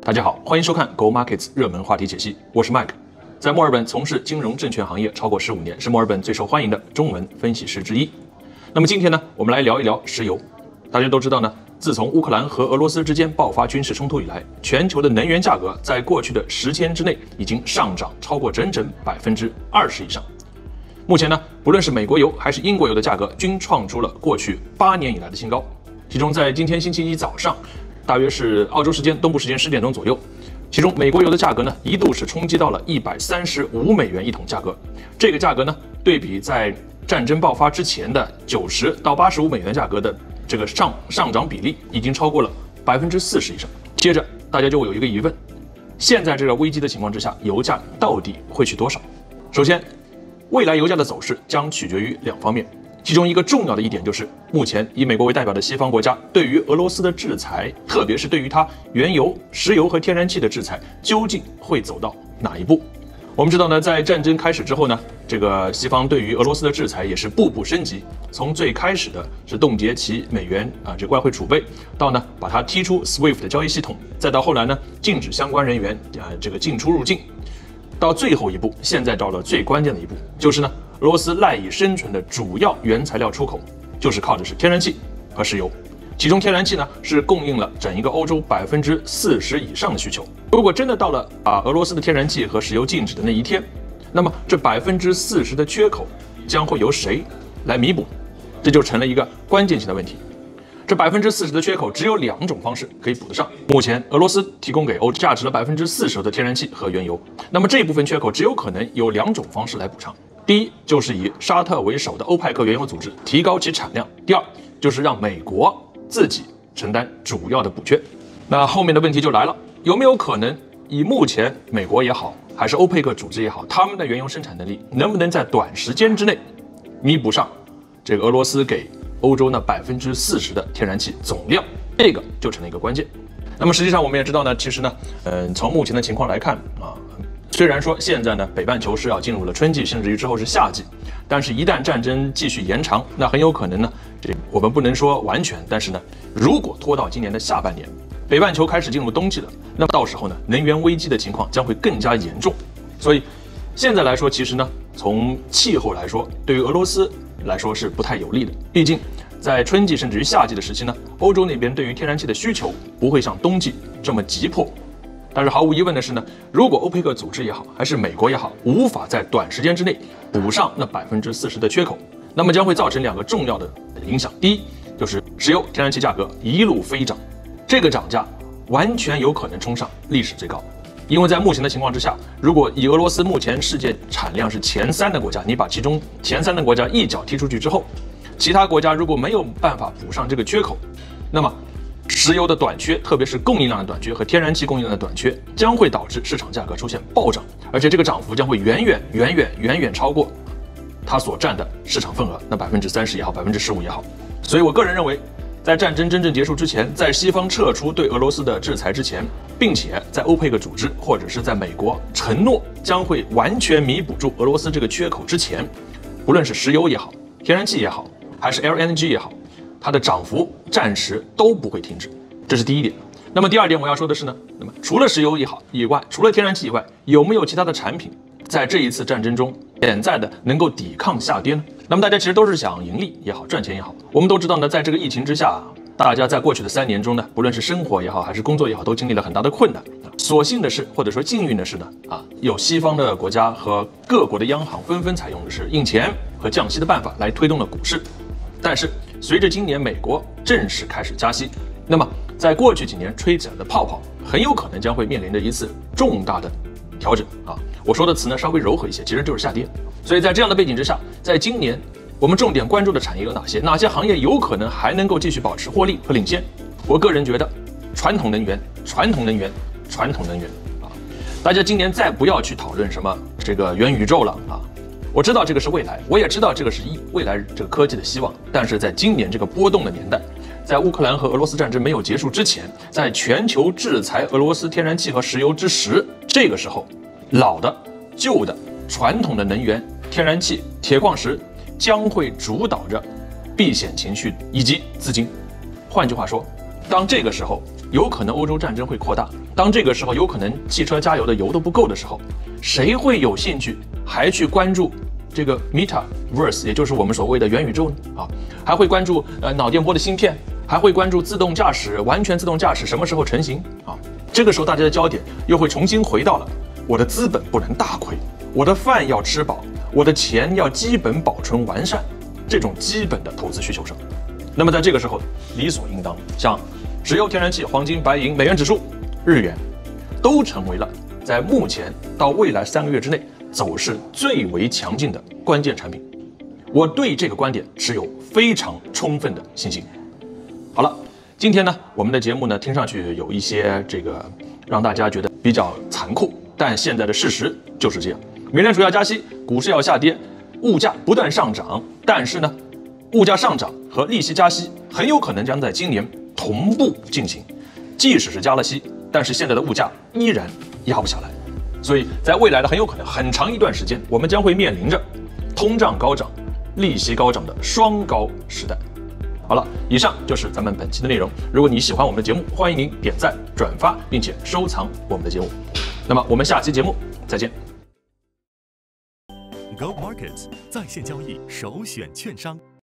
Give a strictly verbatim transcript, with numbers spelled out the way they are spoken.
大家好，欢迎收看 Go Markets 热门话题解析，我是 Mike， 在墨尔本从事金融证券行业超过十五年，是墨尔本最受欢迎的中文分析师之一。那么今天呢，我们来聊一聊石油。大家都知道呢，自从乌克兰和俄罗斯之间爆发军事冲突以来，全球的能源价格在过去的十天之内已经上涨超过整整百分之二十以上。目前呢，不论是美国油还是英国油的价格，均创出了过去八年以来的新高。其中在今天星期一早上，大约是澳洲时间东部时间十点钟左右，其中美国油的价格呢一度是冲击到了一百三十五美元一桶价格。这个价格呢，对比在战争爆发之前的九十到八十五美元价格的这个上上涨比例，已经超过了百分之四十以上。接着大家就会有一个疑问：现在这个危机的情况之下，油价到底会去多少？首先，未来油价的走势将取决于两方面。其中一个重要的一点就是，目前以美国为代表的西方国家对于俄罗斯的制裁，特别是对于它原油、石油和天然气的制裁，究竟会走到哪一步？我们知道呢，在战争开始之后呢，这个西方对于俄罗斯的制裁也是步步升级，从最开始的是冻结其美元啊这外汇储备，到呢把它踢出 S W I F T 的交易系统，再到后来呢禁止相关人员啊这个进出入境，到最后一步，现在到了最关键的一步，就是呢。俄罗斯赖以生存的主要原材料出口，就是靠的是天然气和石油，其中天然气呢是供应了整一个欧洲百分之四十以上的需求。如果真的到了把俄罗斯的天然气和石油禁止的那一天，那么这百分之四十的缺口将会由谁来弥补？这就成了一个关键性的问题。这百分之四十的缺口只有两种方式可以补得上。目前俄罗斯提供给欧洲价值了百分之四十的天然气和原油，那么这部分缺口只有可能有两种方式来补偿。第一，就是以沙特为首的欧派克原油组织提高其产量；第二，就是让美国自己承担主要的补缺。那后面的问题就来了，有没有可能以目前美国也好，还是欧佩克组织也好，他们的原油生产能力能不能在短时间之内弥补上这个俄罗斯给欧洲那百分之四十的天然气总量？这个就成了一个关键。那么实际上我们也知道呢，其实呢，嗯，从目前的情况来看啊。虽然说现在呢，北半球是要进入了春季，甚至于之后是夏季，但是一旦战争继续延长，那很有可能呢，这我们不能说完全，但是呢，如果拖到今年的下半年，北半球开始进入冬季了，那么到时候呢，能源危机的情况将会更加严重。所以现在来说，其实呢，从气候来说，对于俄罗斯来说是不太有利的。毕竟在春季甚至于夏季的时期呢，欧洲那边对于天然气的需求不会像冬季这么急迫。但是毫无疑问的是呢，如果欧佩克组织也好，还是美国也好，无法在短时间之内补上那百分之四十的缺口，那么将会造成两个重要的影响。第一，就是石油、天然气价格一路飞涨，这个涨价完全有可能冲上历史最高。因为在目前的情况之下，如果以俄罗斯目前世界产量是前三的国家，你把其中前三的国家一脚踢出去之后，其他国家如果没有办法补上这个缺口，那么石油的短缺，特别是供应量的短缺和天然气供应量的短缺，将会导致市场价格出现暴涨，而且这个涨幅将会远远远远远远超过它所占的市场份额，那百分之三十也好，百分之十五也好。所以我个人认为，在战争真正结束之前，在西方撤出对俄罗斯的制裁之前，并且在欧佩克组织或者是在美国承诺将会完全弥补住俄罗斯这个缺口之前，不论是石油也好，天然气也好，还是 L N G 也好，它的涨幅暂时都不会停止，这是第一点。那么第二点我要说的是呢，那么除了石油也好以外，除了天然气以外，有没有其他的产品在这一次战争中潜在的能够抵抗下跌呢？那么大家其实都是想盈利也好，赚钱也好。我们都知道呢，在这个疫情之下，大家在过去的三年中呢，不论是生活也好，还是工作也好，都经历了很大的困难。所幸的是，或者说幸运的是呢，啊，有西方的国家和各国的央行纷纷采用的是印钱和降息的办法来推动了股市。但是随着今年美国正式开始加息，那么在过去几年吹起来的泡泡，很有可能将会面临着一次重大的调整啊。我说的词呢稍微柔和一些，其实就是下跌。所以在这样的背景之下，在今年我们重点关注的产业有哪些？哪些行业有可能还能够继续保持获利和领先？我个人觉得，传统能源、传统能源、传统能源啊，大家今年再不要去讨论什么这个元宇宙了啊。我知道这个是未来，我也知道这个是一未来这个科技的希望，但是在今年这个波动的年代，在乌克兰和俄罗斯战争没有结束之前，在全球制裁俄罗斯天然气和石油之时，这个时候，老的、旧的、传统的能源、天然气、铁矿石将会主导着避险情绪以及资金。换句话说，当这个时候有可能欧洲战争会扩大，当这个时候有可能汽车加油的油都不够的时候，谁会有兴趣还去关注这个 Metaverse， 也就是我们所谓的元宇宙呢？啊，还会关注呃脑电波的芯片，还会关注自动驾驶、完全自动驾驶什么时候成型啊？这个时候大家的焦点又会重新回到了我的资本不能大亏，我的饭要吃饱，我的钱要基本保存完善这种基本的投资需求上。那么在这个时候，理所应当，像石油、天然气、黄金、白银、美元指数、日元，都成为了在目前到未来三个月之内走势最为强劲的关键产品。我对这个观点持有非常充分的信心。好了，今天呢，我们的节目呢，听上去有一些这个让大家觉得比较残酷，但现在的事实就是这样。美联储要加息，股市要下跌，物价不断上涨，但是呢，物价上涨和利息加息很有可能将在今年同步进行。即使是加了息，但是现在的物价依然压不下来，所以在未来的很有可能很长一段时间，我们将会面临着通胀高涨、利息高涨的双高时代。好了，以上就是咱们本期的内容。如果你喜欢我们的节目，欢迎您点赞、转发，并且收藏我们的节目。那么我们下期节目再见。 Go Markets 在线交易首选券商。